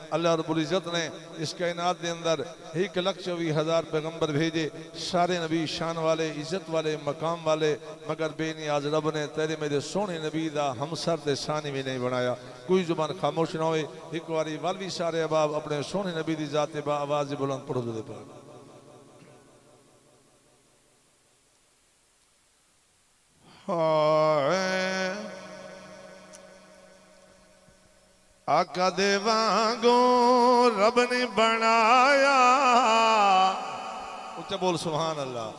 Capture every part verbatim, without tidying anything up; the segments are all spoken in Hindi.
अल्लाह रब्बुल इज्जत ने इस कायनात के अंदर एक लख चौबीस हजार पैगंबर भेजे, सारे नबी शान वाले, इज्जत वाले, मकाम वाले, मगर बेनियाज रब ने तेरे मेरे सोहने नबी दा हमसर ते सानी भी नहीं बनाया। कोई जुबान खामोश ना होए। एक बारी वल भी सारे अहबाब अपने सोहने नबी दी जात बा आवाज बुलंद पढ़ो दे पाक। आका दे वांगू रब ने बनाया, उच्चा बोल सुभान अल्लाह।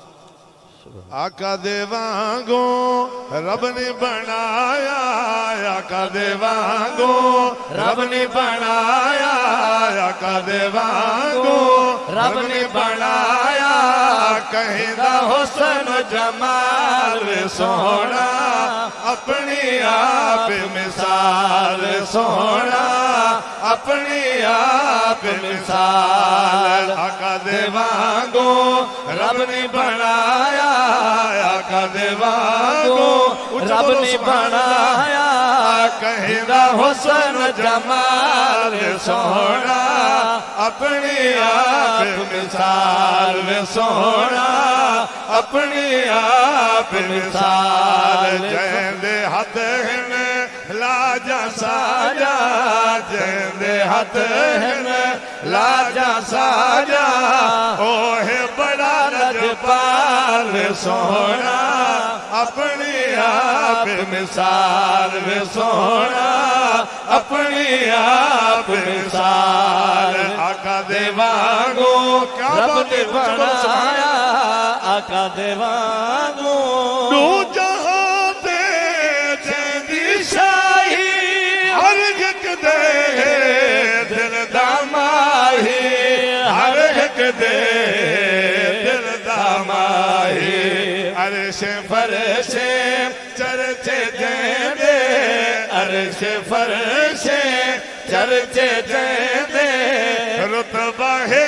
आका दे वांगू रब ने बनाया, आका दे वांगू रब ने बनाया, आका दे वांगू रब ने बनाया। कहदा हुस्न जमाल सोहना, अपनी आप मिसाल सोहना, अपनी आप मिसाल। आका दे वांगू रब ने बनाया, आका दे वांगू रब ने बनाया। कहदा हुस्न जमाल सोहना, अपनी आप मिसाल सोहना, अपनी आप मिसाल। जैंदे हथ हिन लाजा साजा, जैंदे हथ हिन लाजा साजा। ओहे बड़ा लजपाल सोहना, अपनी आप मिसाल सोहना, अपनी आप मिसाल। आका दे वांगू रब ने बनाया, आका दे वांगू दू जहां ते जैंदी शाही। हर एक दे दिल दा माही, हर एक दे दिल दा माही। अर्श फरशे चर्चे देंदे, अर्श फरशे चर्चे देंदे। रुतबा है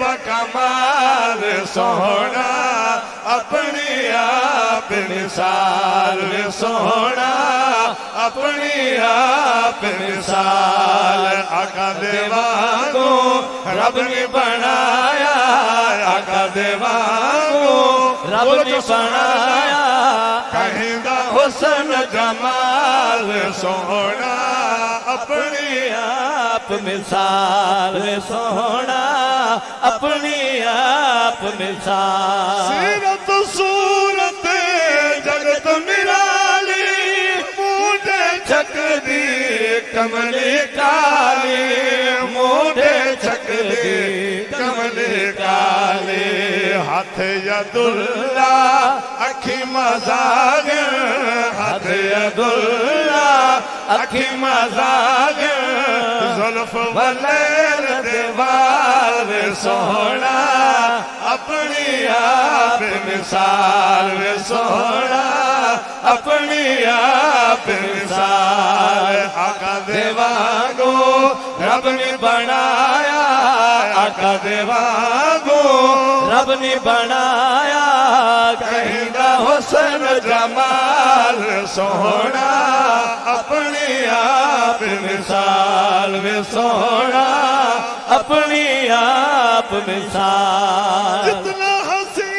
बकमाल सोहना, अपनी आप मिसाल सोहना, अपनी आप मिसाल। आका दे वांगू रब ने बनाया, आका दे वांगू रब ने बनाया। कहदा हुस्न जमाल सोहना, अपनी आप मिसाल सोहना, अपनी आप मिसाल। सीरत सूरत जगत निराली, मूढ़े छकदी कमली काली, मूढ़े छकदी कमली काली। हाथ यदुल्ला अखी मजाग, हाथ यदुल्ला अखी मजाग। जुल्फ वलेर दीवार सोहना, अपनी आप मिसाल सोहना, अपनी आप मिसाल। आका दे वांगू रब ने बनाया, आका दे वांगू रब ने बनाया। कहदा हुस्न जमाल सोहना, अपनी आप मिसाल सोहना, अपनी आप मिसाल। जितना हसी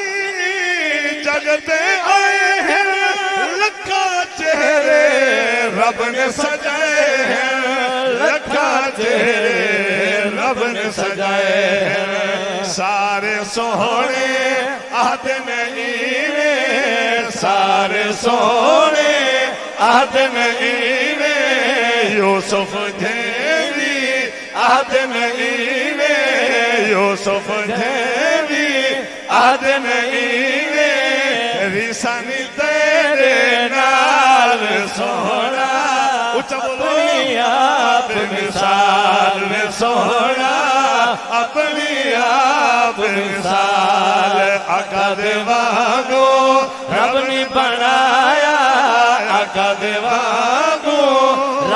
जगते आए हैं, लखा चेहरे रब ने सजाए हैं, लखा चेहरे रब ने सजाए हैं। सारे सोहने आहद नहीं वे, सारे सोहने आहद नहीं वे। यूसुफ जेवी आहद नहीं वे, यूसुफ जेवी आहद नहीं वे। रिसानी तेरे नाल सोहना, अपनी आप मिसाल सोहना, अपनी आप मिसाल। आका दे वांगू रब ने बनाया, आका दे वांगू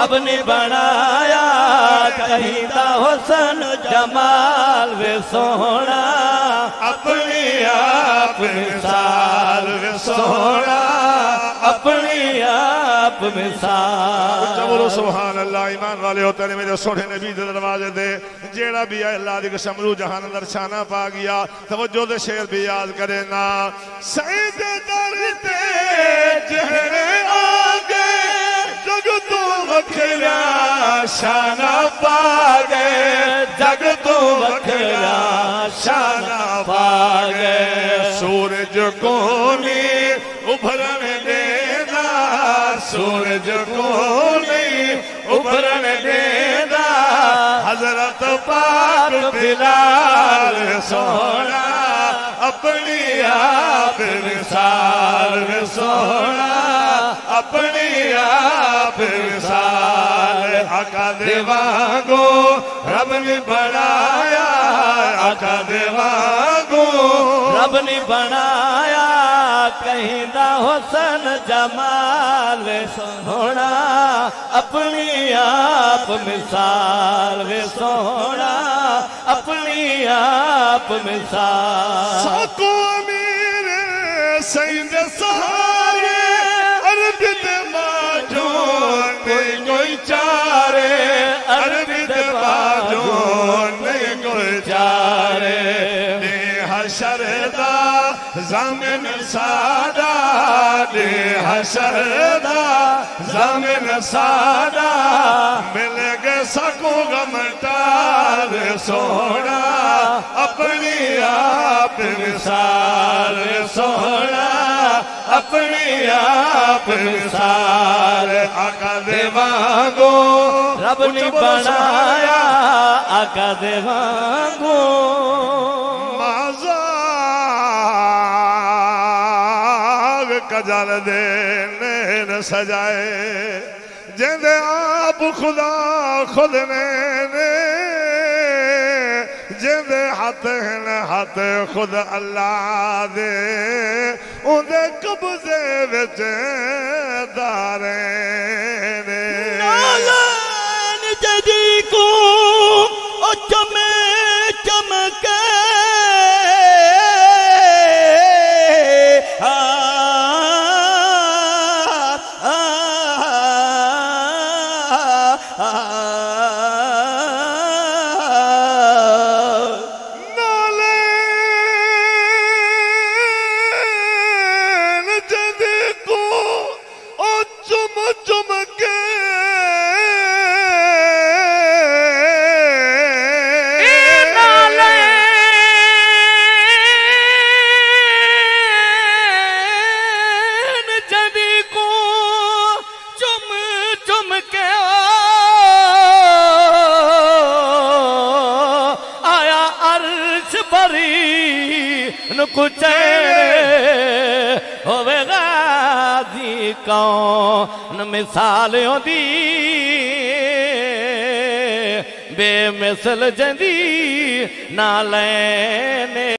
रब ने बनाया कहीं दा हुसन जमाल वे सोहना अपनी आप मिसाल वे सोहना अपनी आप मिसाल। बोलो सुभान अल्लाह। ईमान वाले होते हैं मेरे सोने नबी दे दरवाजे दे जेड़ा भी है अल्लाह दी कसम रू जहान अंदर शाना पा गया। तवज्जो दे शेर भी याद करे ना। सईद दर ते जहरे आगे जग तो वखरा शाना पा गए जग तो वखरा शाना पा गए। सूरज को नहीं उभरन देना सूरज को नहीं उभरन देना हजरत पाक बिलाल सोना अपनी आप मिसाल सोना अपनी आप मिसाल। आका दे वांगू रब ने बनाया आका दे वांगू रब ने बनाया कहीं दा हुसन जमाल वे सोहना अपनी आप मिसाल वे सोहना अपनी आप मिसाल। साको अमीर सईद सहारे अरब दे माजो नहीं कोई चारे अरब दे माजो नहीं कोई चारे। हशरदा ज़मीन सादा दे हशरदा ज़मीन सादा मिल गए सको गमटार सोहना अपनी आप मिसाल सोहना अपनी आप मिसाल। आका दे वांगू रब ने बनाया आका दे वांगू कजल दे नैन सजाए जिंदे आप खुदा खुद ने जिंदे हाथ हैं हाथ खुद अल्लाह दे उनके कब्जे विच दारे ने। नालन जदी को ओ चमे चमके होवेगा दी कौन मिसाल दी बेमिसल जंदी ना लेने।